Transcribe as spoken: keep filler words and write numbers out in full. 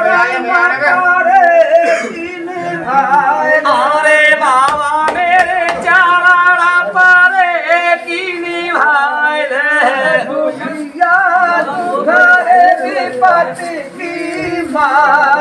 अरे बाबा मेरे चारा पारे की निभाए रे दुनिया तुझे विपत्ति की मार